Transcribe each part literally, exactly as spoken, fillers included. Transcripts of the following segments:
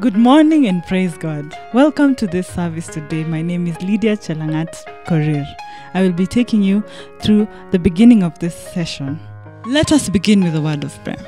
Good morning and praise God. Welcome to this service today. My name is Lydia Chelangat Korir. I will be taking you through the beginning of this session. Let us begin with a word of prayer.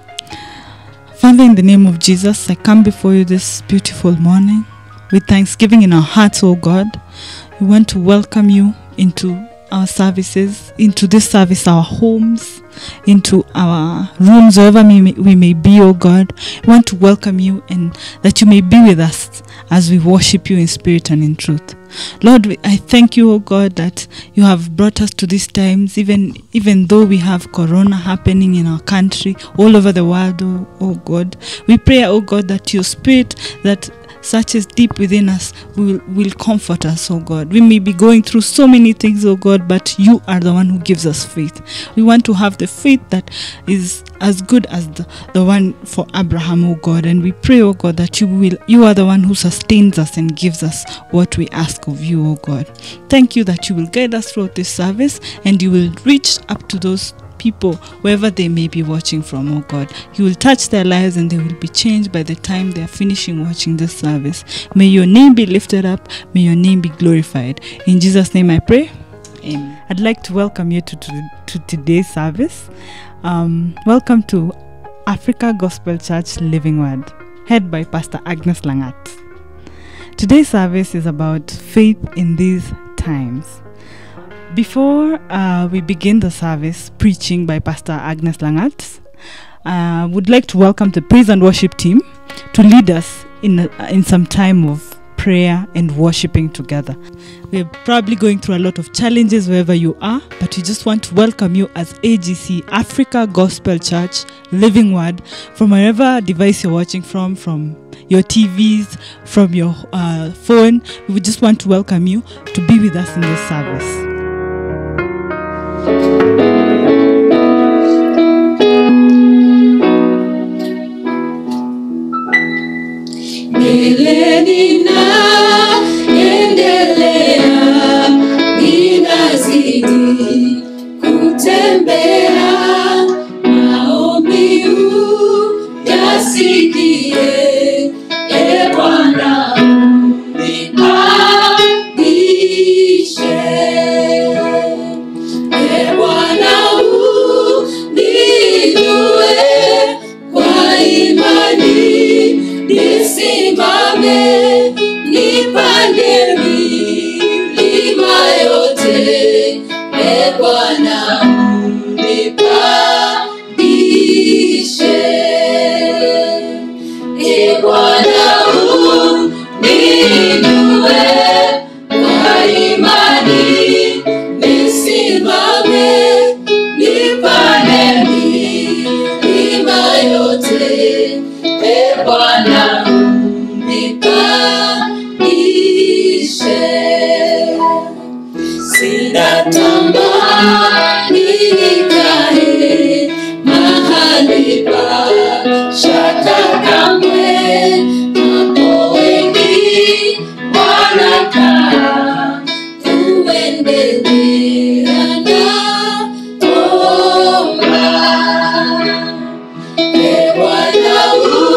Father, in the name of Jesus, I come before you this beautiful morning with thanksgiving in our hearts, oh God. We want to welcome you into our services, into this service, our homes, into our rooms, wherever we may, we may be, oh God. We want to welcome you and that you may be with us as we worship you in spirit and in truth. Lord, we, I thank you, oh God, that you have brought us to these times, even even though we have corona happening in our country, all over the world, oh, oh God. We pray, oh God, that your spirit that searches deep within us will, will comfort us, oh God. We may be going through so many things, oh God, but you are the one who gives us faith. We want to have the faith that is as good as the, the one for Abraham, oh God. And we pray, oh God, that you will you are the one who sustains us and gives us what we ask of you, oh God. Thank you that you will guide us throughout this service and you will reach up to those people wherever they may be watching from, oh God. You will touch their lives and they will be changed by the time they are finishing watching this service. May your name be lifted up. May your name be glorified. In Jesus' name I pray. Amen. I'd like to welcome you to, to, to today's service. Um, welcome to Africa Gospel Church Living Word, head by Pastor Agnes Langat. Today's service is about faith in these times. Before uh, we begin the service preaching by Pastor Agnes Langat, I uh, would like to welcome the praise and worship team to lead us in, a, in some time of prayer and worshiping together. We're probably going through a lot of challenges wherever you are, but we just want to welcome you as A G C, Africa Gospel Church Living Word, from wherever device you're watching from, from your T Vs, from your uh, phone. We would just want to welcome you to be with us in this service. Endelea, ninazidi kutembea, maombi uyasikie, e Bwana unipandishe, e Bwana uninue kwa imani, nisimame nipande milima yote, e Bwana unipandishe, e Bwana uninue kwa imani, nisimame nipande milima yote, e Bwana unipandishe. Sina tamani nikae mahali pa shaka kamwe, hapo wengi wanakaa kuendelea na omba, e Bwana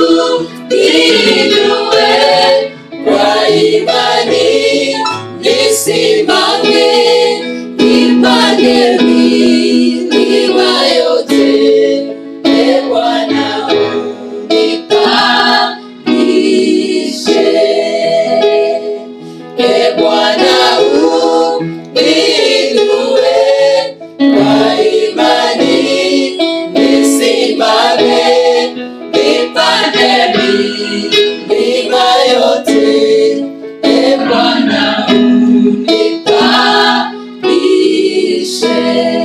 uninue kwa imani, nisimame nipande milima yote, e Bwana unipandishe, e Bwana uninue kwa imani, nisimame nipande milima yote, e Bwana unipandishe.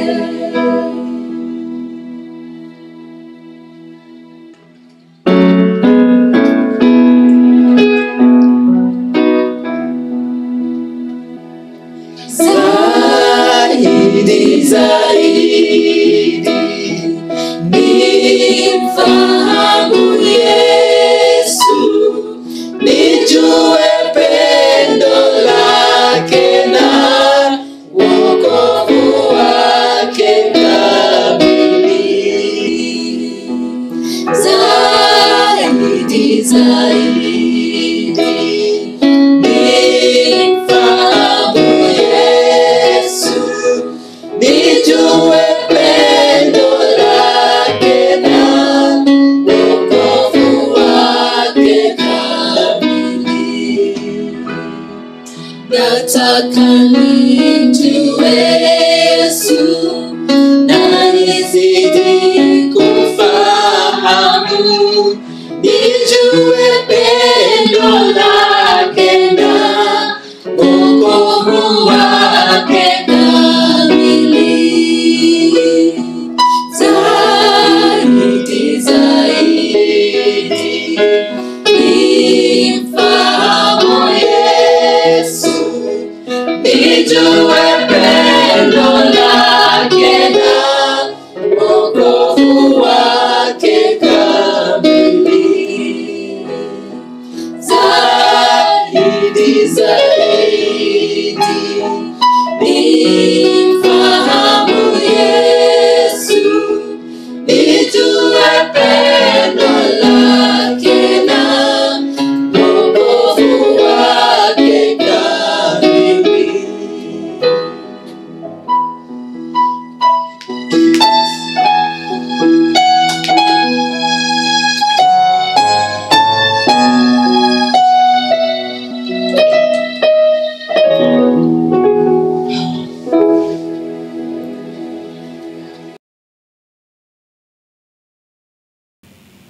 Zaidi, zaidi, nimfahamu Yesu, nijue pendo lake na wokovu wake kamili. Zaidi, zaidi,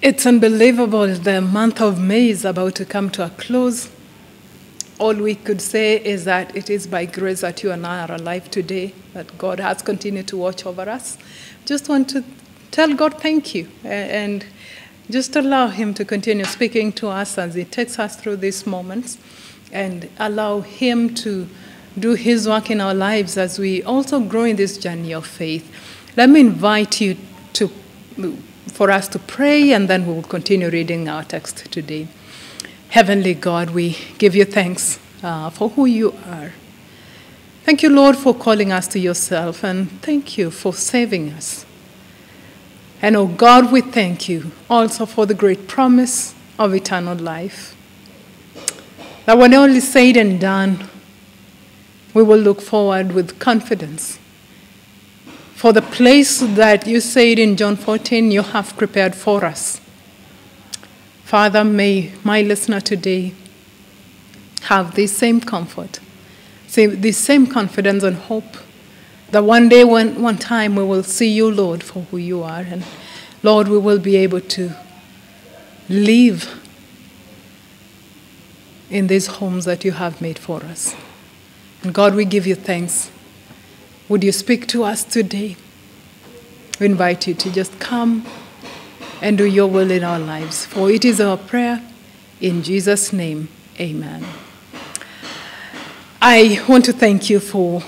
It's unbelievable. The month of May is about to come to a close. All we could say is that it is by grace that you and I are alive today, that God has continued to watch over us. Just want to tell God thank you and just allow him to continue speaking to us as he takes us through these moments, and allow him to do his work in our lives as we also grow in this journey of faith. Let me invite you to for us to pray, and then we will continue reading our text today. Heavenly God, we give you thanks uh, for who you are. Thank you, Lord, for calling us to yourself, and thank you for saving us. And oh God, we thank you also for the great promise of eternal life. That when all is said and done, we will look forward with confidence for the place that you said in John fourteen you have prepared for us. Father, may my listener today have this same comfort, this same confidence and hope that one day, one, one time, we will see you, Lord, for who you are. And Lord, we will be able to live in these homes that you have made for us. And God, we give you thanks. Would you speak to us today? We invite you to just come and do your will in our lives. For it is our prayer. In Jesus' name, amen. I want to thank you for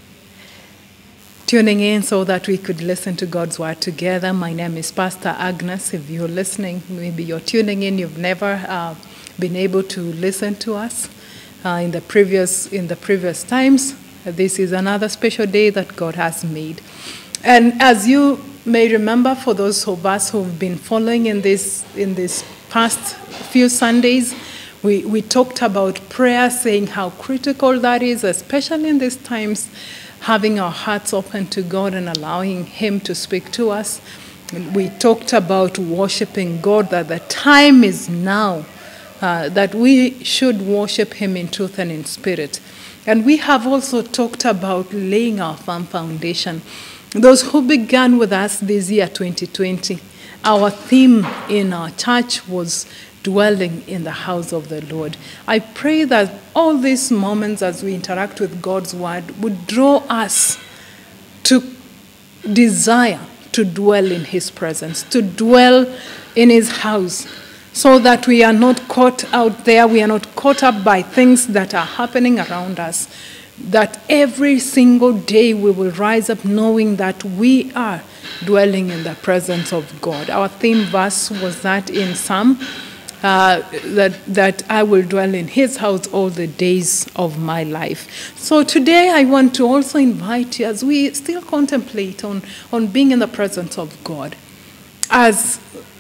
tuning in so that we could listen to God's word together. My name is Pastor Agnes. If you're listening, maybe you're tuning in, you've never uh, been able to listen to us uh, in the previous in the previous times. This is another special day that God has made. And as you may remember, for those of us who've been following in this in this past few Sundays, we, we talked about prayer, saying how critical that is, especially in these times, having our hearts open to God and allowing him to speak to us. We talked about worshiping God, that the time is now, uh, that we should worship him in truth and in spirit. And we have also talked about laying our firm foundation. Those who began with us this year, twenty twenty, our theme in our church was dwelling in the house of the Lord. I pray that all these moments as we interact with God's word would draw us to desire to dwell in his presence, to dwell in his house, so that we are not caught out there, we are not caught up by things that are happening around us, that every single day we will rise up knowing that we are dwelling in the presence of God. Our theme verse was that in Psalm, uh, that, that I will dwell in his house all the days of my life. So today I want to also invite you, as we still contemplate on, on being in the presence of God, as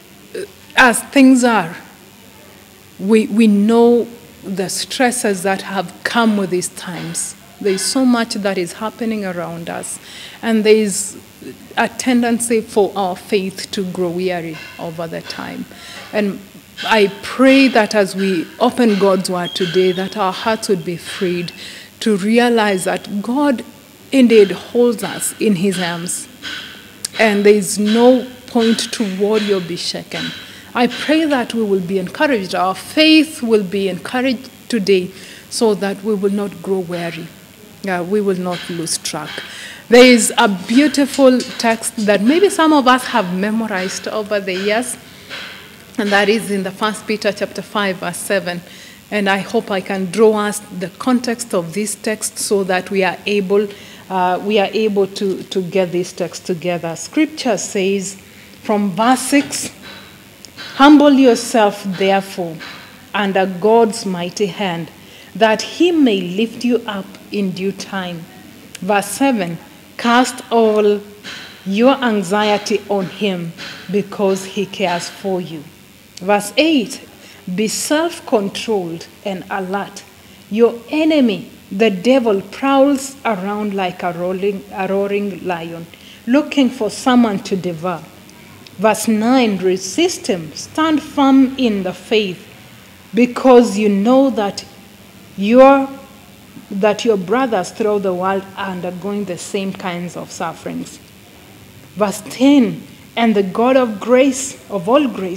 As things are, we, we know the stresses that have come with these times. There is so much that is happening around us, and there is a tendency for our faith to grow weary over the time. And I pray that as we open God's word today, that our hearts would be freed to realize that God indeed holds us in his arms, and there is no point to worry or be shaken. I pray that we will be encouraged, our faith will be encouraged today, so that we will not grow weary, uh, we will not lose track. There is a beautiful text that maybe some of us have memorized over the years, and that is in the First Peter chapter five, verse seven. And I hope I can draw us the context of this text so that we are able, uh, we are able to, to get this text together. Scripture says from verse six, "Humble yourself, therefore, under God's mighty hand, that he may lift you up in due time." Verse seven, "Cast all your anxiety on him, because he cares for you." Verse eight, "Be self-controlled and alert. Your enemy, the devil, prowls around like a roaring, a roaring lion, looking for someone to devour." Verse nine, "Resist him, stand firm in the faith, because you know that your, that your brothers throughout the world are undergoing the same kinds of sufferings." Verse ten, "And the God of grace, of all grace,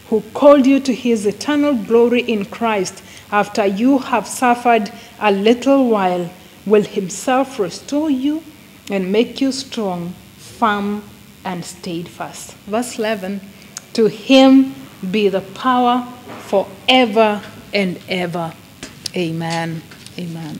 who called you to his eternal glory in Christ, after you have suffered a little while, will himself restore you and make you strong, firm, and steadfast. Verse eleven, to him be the power forever and ever. Amen. Amen.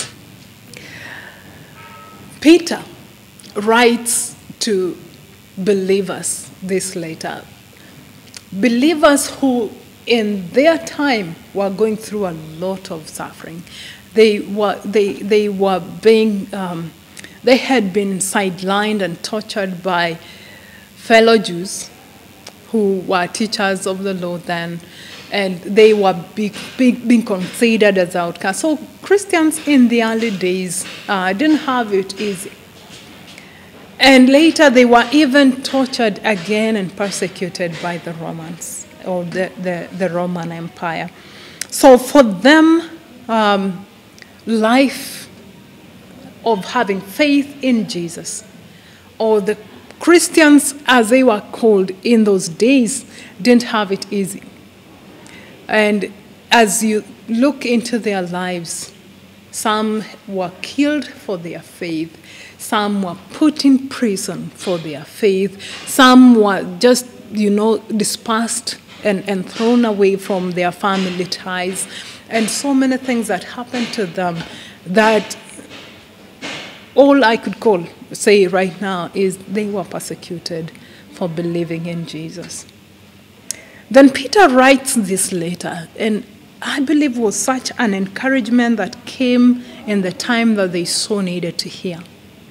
Peter writes to believers this letter. Believers who in their time were going through a lot of suffering. They were, they, they were being, um, they had been sidelined and tortured by fellow Jews who were teachers of the law then, and they were big, big, being considered as outcasts. So Christians in the early days uh, didn't have it easy. And later they were even tortured again and persecuted by the Romans, or the, the, the Roman Empire. So for them, um, life of having faith in Jesus, or the Christians as they were called in those days, didn't have it easy. And as you look into their lives, some were killed for their faith. Some were put in prison for their faith. Some were just, you know, dispersed and, and thrown away from their family ties. And so many things that happened to them that all I could call, say right now, is they were persecuted for believing in Jesus. Then Peter writes this letter, and I believe was such an encouragement that came in the time that they so needed to hear.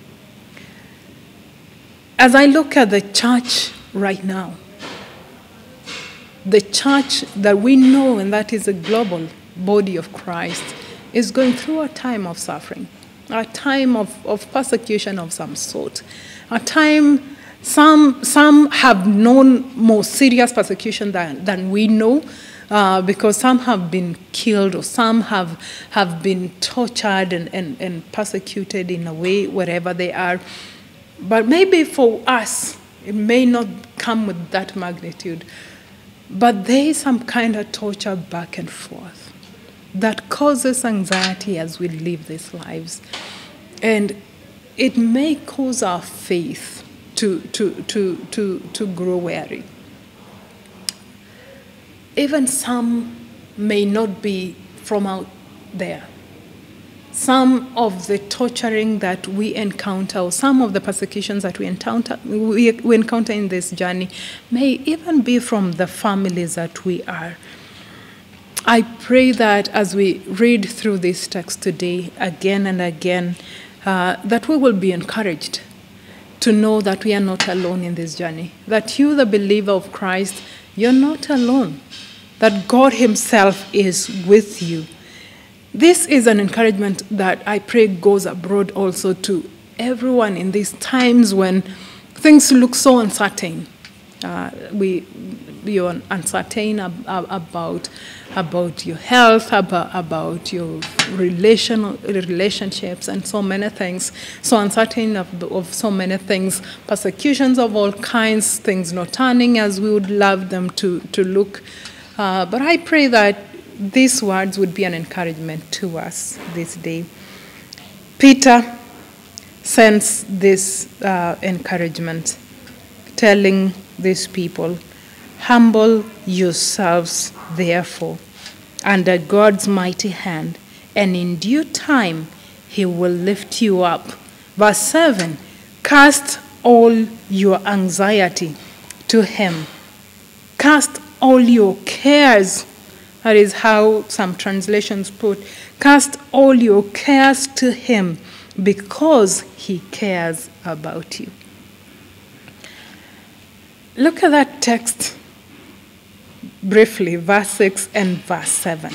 As I look at the church right now, the church that we know, and that is a global body of Christ, is going through a time of suffering, a time of, of persecution of some sort, a time some, some have known more serious persecution than, than we know, uh, because some have been killed, or some have, have been tortured and, and, and persecuted in a way wherever they are. But maybe for us, it may not come with that magnitude. But there is some kind of torture back and forth that causes anxiety as we live these lives. And it may cause our faith to, to, to, to, to grow weary. Even some may not be from out there. Some of the torturing that we encounter, or some of the persecutions that we encounter, we, we encounter in this journey, may even be from the families that we are. I pray that as we read through this text today, again and again, uh, that we will be encouraged to know that we are not alone in this journey. That you, the believer of Christ, you're not alone. That God himself is with you. This is an encouragement that I pray goes abroad also to everyone in these times when things look so uncertain. Uh, we, you're uncertain ab about, about your health, about, about your relational, relationships, and so many things. So uncertain of, of so many things, persecutions of all kinds, things not turning as we would love them to, to look. Uh, but I pray that these words would be an encouragement to us this day. Peter sends this uh, encouragement, telling these people, humble yourselves, therefore, under God's mighty hand, and in due time he will lift you up. Verse seven, cast all your anxiety to him. Cast all your cares. That is how some translations put, cast all your cares to him because he cares about you. Look at that text briefly, verse six and verse seven.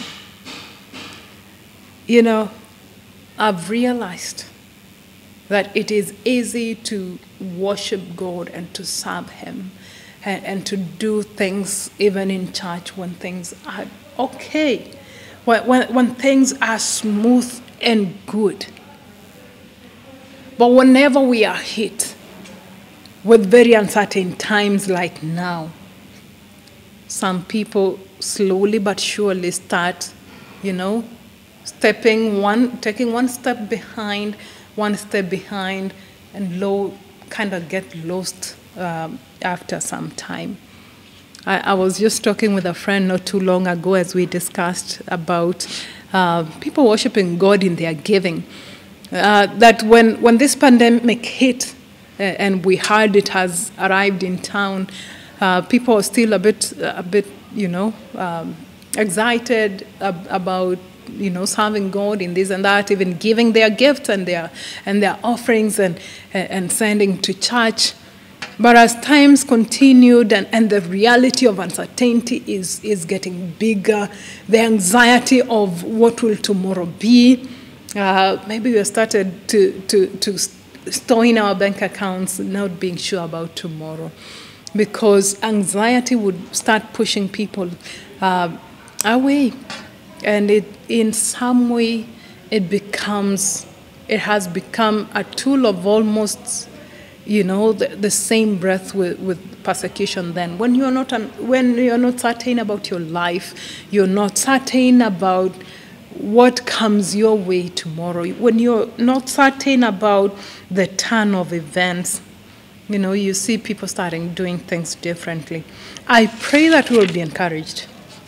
You know, I've realized that it is easy to worship God and to serve him and, and to do things even in church when things are okay, when, when, when things are smooth and good. But whenever we are hit with very uncertain times like now, some people slowly but surely start, you know, stepping one, taking one step behind, one step behind, and low, kind of get lost um, after some time. I, I was just talking with a friend not too long ago as we discussed about uh, people worshiping God in their giving. Uh, that when, when this pandemic hit uh, and we heard it has arrived in town, uh, people are still a bit, a bit, you know, um, excited ab- about, you know, serving God in this and that, even giving their gifts and their and their offerings and and sending to church. But as times continued and, and the reality of uncertainty is, is getting bigger, the anxiety of what will tomorrow be, uh, maybe we started to, to, to store in our bank accounts, not being sure about tomorrow. Because anxiety would start pushing people uh, away. And it, in some way, it becomes, it has become a tool of almost, you know, the, the same breath with, with persecution then. When you're not un, when you're not certain about your life, you're not certain about what comes your way tomorrow, when you're not certain about the turn of events, you know, you see people starting doing things differently. I pray that we will be encouraged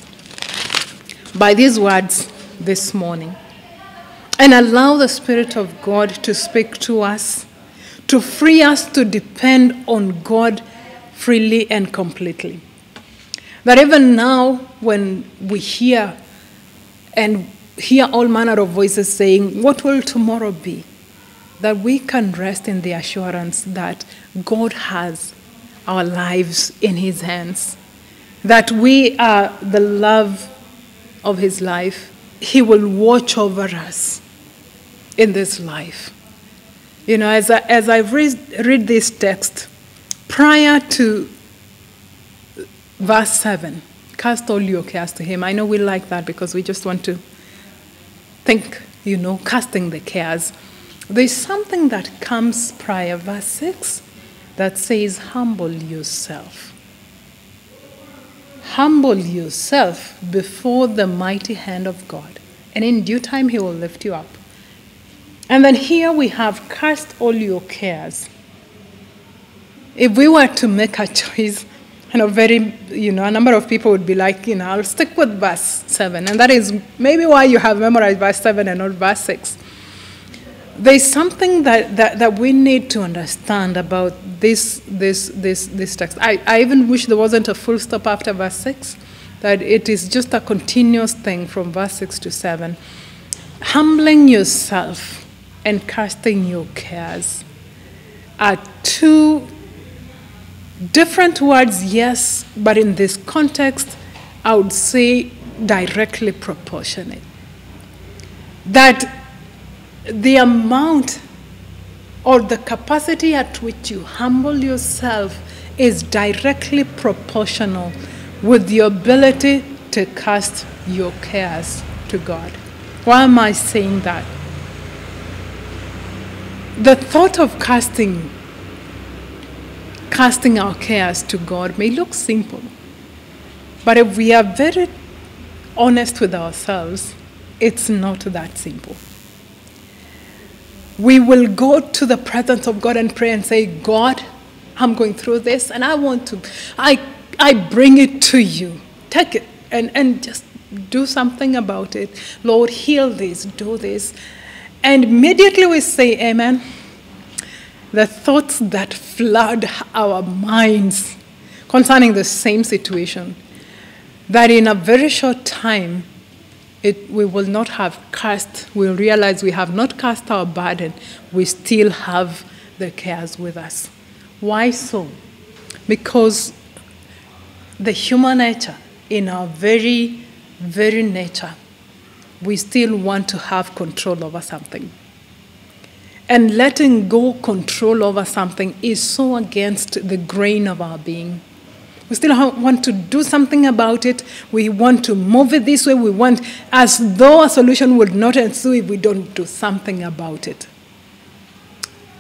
by these words this morning and allow the Spirit of God to speak to us, to free us to depend on God freely and completely. That even now, when we hear and hear all manner of voices saying, what will tomorrow be? That we can rest in the assurance that God has our lives in his hands, that we are the love of his life. He will watch over us in this life. You know, as I, as I read, read this text, prior to verse seven, cast all your cares to him. I know we like that because we just want to think, you know, casting the cares. There's something that comes prior, verse six, that says, humble yourself. Humble yourself before the mighty hand of God, and in due time he will lift you up. And then here we have cast all your cares. If we were to make a choice, you know, very, you know, a number of people would be like, you know, I'll stick with verse seven. And that is maybe why you have memorized verse seven and not verse six. There's something that, that, that we need to understand about this, this, this, this text. I, I even wish there wasn't a full stop after verse six, that it is just a continuous thing from verse six to seven. Humbling yourself and casting your cares are two different words, yes, but in this context, I would say directly proportionate. That the amount or the capacity at which you humble yourself is directly proportional with the ability to cast your cares to God. Why am I saying that? The thought of casting, casting our cares to God may look simple, but if we are very honest with ourselves, it's not that simple. We will go to the presence of God and pray and say, God, I'm going through this and I want to, I I bring it to you. Take it and, and just do something about it. Lord, heal this, do this. And immediately we say, amen. The thoughts that flood our minds concerning the same situation, that in a very short time, It, we will not have cast, we'll realize we have not cast our burden, we still have the cares with us. Why so? Because the human nature, in our very, very nature, we still want to have control over something. And letting go control over something is so against the grain of our being. We still want to do something about it. We want to move it this way. We want, as though a solution would not ensue if we don't do something about it.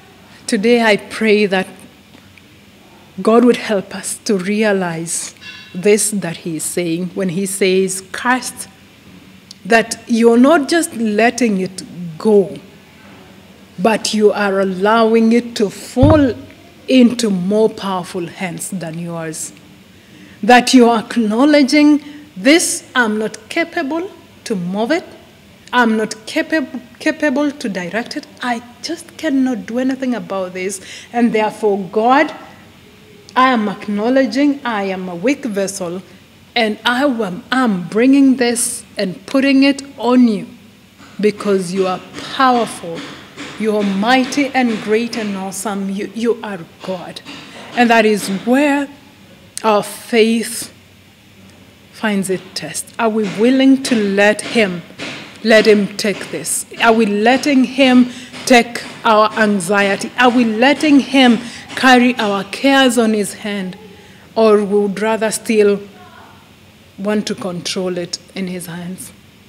Today I pray that God would help us to realize this that he is saying when he says cast, that you're not just letting it go, but you are allowing it to fall into more powerful hands than yours. That you are acknowledging this, I'm not capable to move it. I'm not capable capable to direct it. I just cannot do anything about this. And therefore, God, I am acknowledging I am a weak vessel, and I am I'm bringing this and putting it on you because you are powerful. You are mighty and great and awesome. You, you are God. And that is where our faith finds its test. Are we willing to let him, let him take this? Are we letting him take our anxiety? Are we letting him carry our cares on his hand? Or would rather still want to control it in his hands?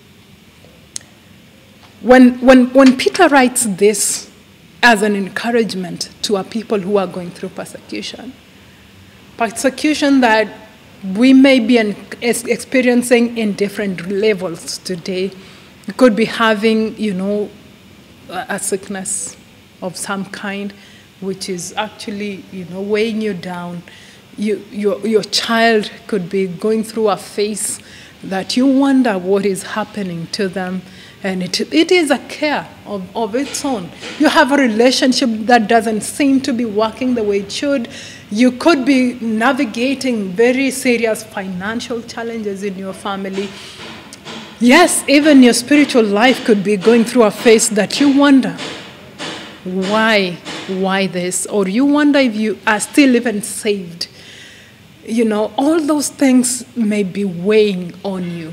When, when, when Peter writes this as an encouragement to our people who are going through persecution, persecution that we may be in, experiencing in different levels today. We could be having, you know, a sickness of some kind, which is actually, you know, weighing you down. You, your, your child could be going through a phase that you wonder what is happening to them. And it, it is a care of, of its own. You have a relationship that doesn't seem to be working the way it should. You could be navigating very serious financial challenges in your family. Yes, even your spiritual life could be going through a phase that you wonder, why, why this? Or you wonder if you are still even saved. You know, all those things may be weighing on you.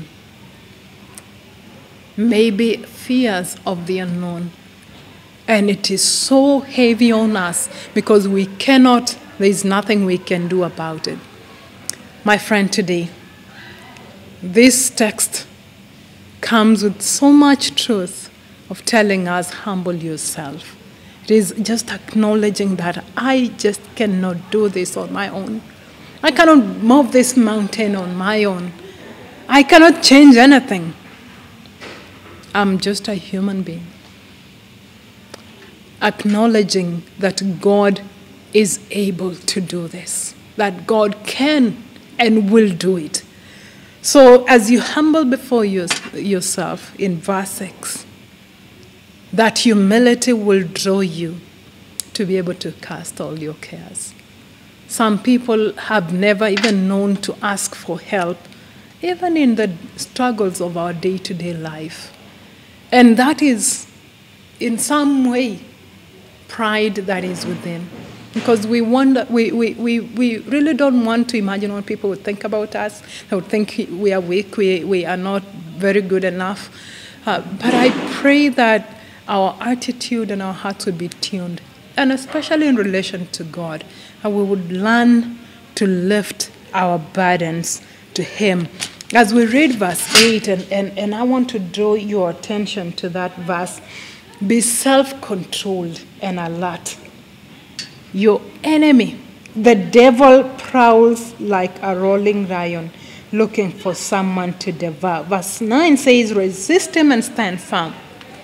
Maybe fears of the unknown. And it is so heavy on us because we cannot, there is nothing we can do about it. My friend, today, this text comes with so much truth of telling us, humble yourself. It is just acknowledging that I just cannot do this on my own. I cannot move this mountain on my own. I cannot change anything. I'm just a human being. Acknowledging that God is able to do this, that God can and will do it. So as you humble before your, yourself in verse six, that humility will draw you to be able to cast all your cares. Some people have never even known to ask for help, even in the struggles of our day-to-day life. And that is, in some way, pride that is within. Because we wonder, we, we, we, we really don't want to imagine what people would think about us. They would think we are weak, we, we are not very good enough. Uh, but I pray that our attitude and our hearts would be tuned, and especially in relation to God, and we would learn to lift our burdens to him. As we read verse eight, and, and, and I want to draw your attention to that verse, be self-controlled and alert. Your enemy, the devil, prowls like a rolling lion, looking for someone to devour. Verse nine says, resist him and stand firm.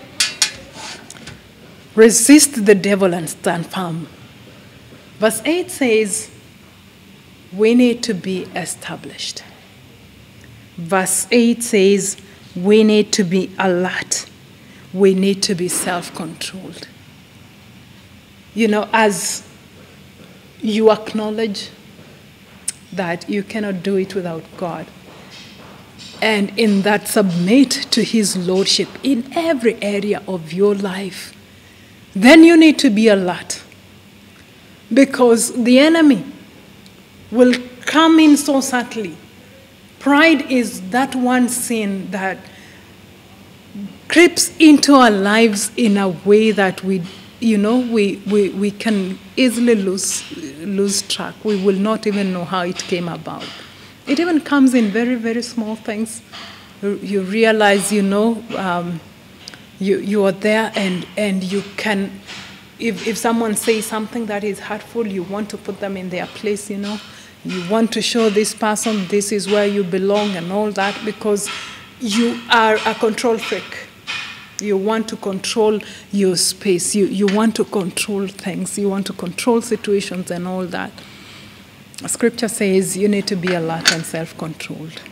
Resist the devil and stand firm. Verse eight says, we need to be established. Verse eight says, we need to be alert. We need to be self-controlled. You know, as you acknowledge that you cannot do it without God, and in that submit to his lordship in every area of your life, then you need to be alert. Because the enemy will come in so subtly. Pride is that one sin that creeps into our lives in a way that we, you know, we, we, we can easily lose, lose track. We will not even know how it came about. It even comes in very, very small things. You realize, you know, um, you, you are there and, and you can, if, if someone says something that is hurtful, you want to put them in their place, you know. You want to show this person this is where you belong and all that because you are a control freak. You want to control your space. You, you want to control things. You want to control situations and all that. Scripture says you need to be alert and self-controlled.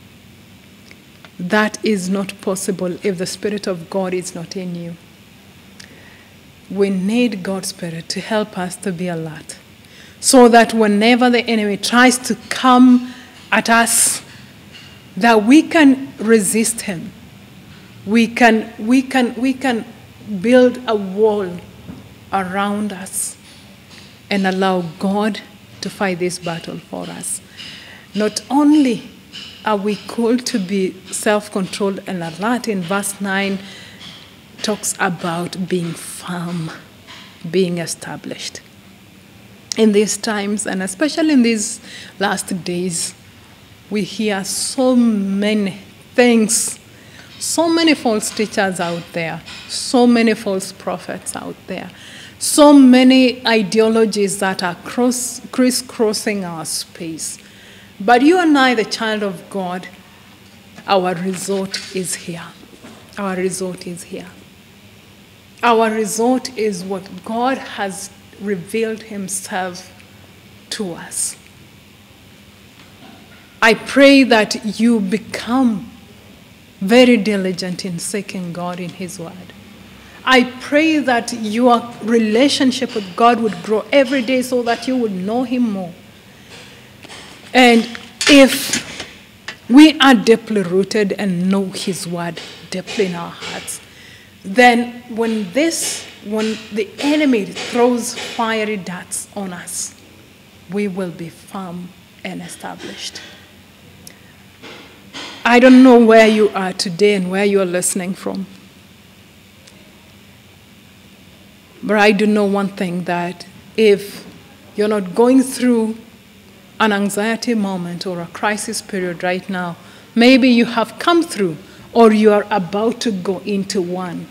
That is not possible if the Spirit of God is not in you. We need God's Spirit to help us to be alert, so that whenever the enemy tries to come at us, that we can resist him. We can, we can, we can build a wall around us and allow God to fight this battle for us. Not only are we called to be self-controlled and alert, in verse nine talks about being firm, being established. In these times, and especially in these last days, we hear so many things, so many false teachers out there, so many false prophets out there, so many ideologies that are cross, crisscrossing our space. But you and I, the child of God, our resort is here. Our resort is here. Our resort is what God has revealed himself to us. I pray that you become very diligent in seeking God in his word. I pray that your relationship with God would grow every day so that you would know him more. And if we are deeply rooted and know his word deeply in our hearts, then when this, when the enemy throws fiery darts on us, we will be firm and established. I don't know where you are today and where you are listening from. But I do know one thing, that if you're not going through an anxiety moment or a crisis period right now, maybe you have come through or you are about to go into one.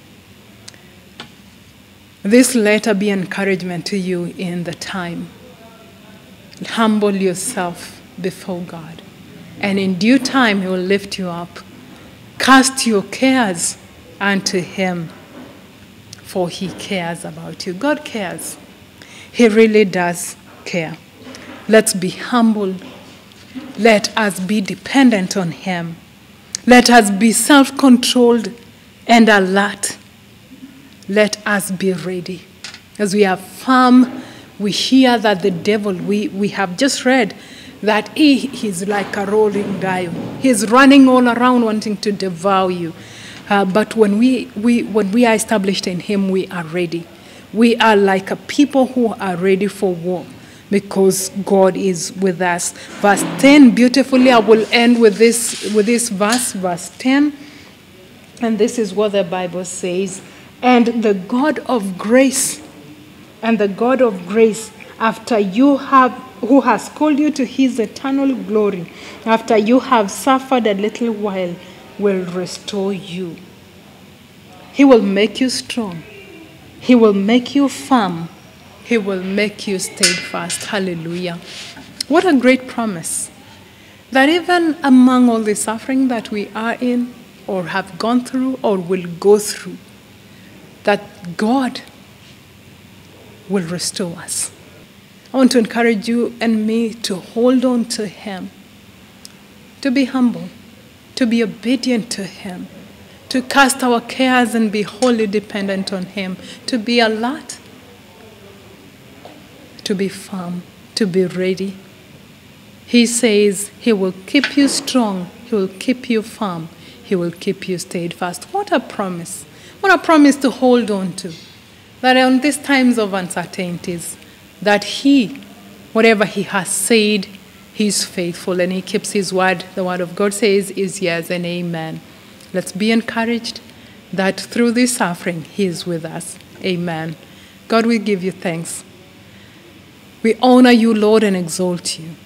This letter be encouragement to you in the time. Humble yourself before God, and in due time he will lift you up. Cast your cares unto him, for he cares about you. God cares. He really does care. Let's be humble. Let us be dependent on him. Let us be self-controlled and alert. Let us be ready. As we are firm, we hear that the devil, we, we have just read that he he's like a rolling lion. He's running all around wanting to devour you. Uh, but when we, we, when we are established in him, we are ready. We are like a people who are ready for war because God is with us. Verse ten, beautifully, I will end with this, with this verse, verse ten. And this is what the Bible says. And the God of grace, and the God of grace, after you have, who has called you to his eternal glory, after you have suffered a little while, will restore you. He will make you strong. He will make you firm. He will make you steadfast. Hallelujah. What a great promise. That even among all the suffering that we are in, or have gone through, or will go through, that God will restore us. I want to encourage you and me to hold on to him, to be humble, to be obedient to him, to cast our cares and be wholly dependent on him, to be alert, to be firm, to be ready. He says he will keep you strong, he will keep you firm, he will keep you steadfast. What a promise. What a promise to hold on to. That on these times of uncertainties, that he, whatever he has said, he is faithful and he keeps his word. The word of God says is yes and amen. Let's be encouraged that through this suffering, he is with us. Amen. God, we give you thanks. We honor you, Lord, and exalt you.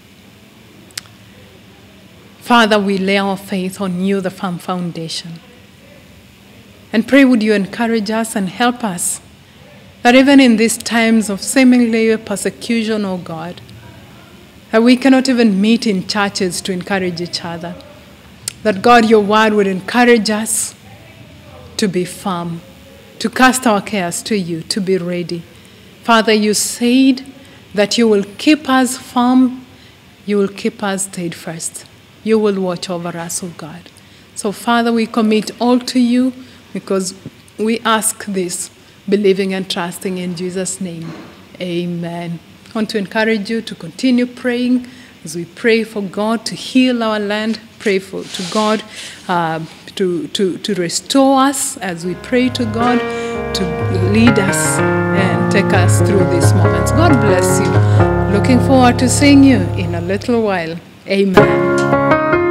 Father, we lay our faith on you, the firm foundation. And pray would you encourage us and help us that even in these times of seemingly persecution, oh God, that we cannot even meet in churches to encourage each other. That God, your word would encourage us to be firm, to cast our cares to you, to be ready. Father, you said that you will keep us firm, you will keep us steadfast. You will watch over us, oh God. So, Father, we commit all to you because we ask this, believing and trusting in Jesus' name. Amen. I want to encourage you to continue praying as we pray for God to heal our land, pray for to God uh, to, to, to restore us as we pray to God to lead us and take us through these moments. God bless you. Looking forward to seeing you in a little while. Amen.